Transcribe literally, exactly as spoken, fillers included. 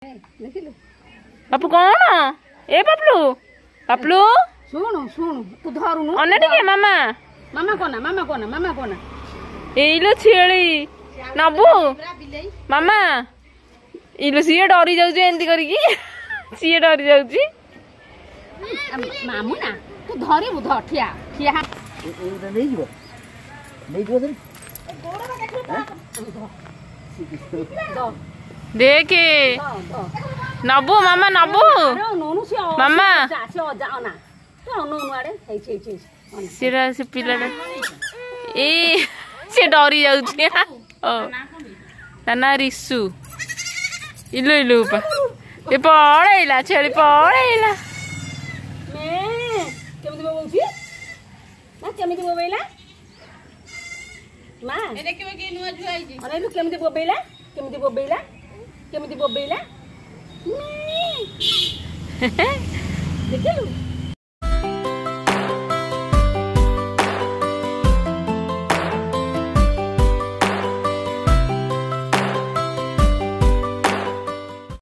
बापू कौन ए पपलू पपलू ଶୁଣୁ ଶୁଣୁ ତୁ ଧରୁନୁ ଅନେ ଟିକେ ମାମା ମାମା କୋନା ମାମା କୋନା ମାମା କୋନା ଏଇଲୋ ଛେଳି ନବୁ ମାମା ଇଲୋ ସିଏ ଡରି ଯାଉଛି ଏମିତି କରିକି ସିଏ ଡରି ଯାଉଛି ମାମୁ ନା ତୁ ଧରିବୁ ଧ ଠିଆ ଠିଆ ନେଇଯିବ ନେଇଯିବ ଦେଖେ ନବୁ ମାମା ନବୁ ମାମା ସେଟା ସେ ପିଲାଟା ଏଇ ସେ ଡରି ଯାଉଛି ତା ନା ରିସୁ ଇଲୁ ଇଲୁ ଏ ପଳେଇଲା ଛେଳି ପଳେଇଲା କେମିତି ବୋବଉଛି ନା କେମିତି ବୋବେଇଲା ମା ଅନେଇଲୁ କେମିତି ବୋବେଇଲା କେମିତି ବୋବେଇଲା କେମିତି ବୋବେଇଲା ଦେଖିଲୁ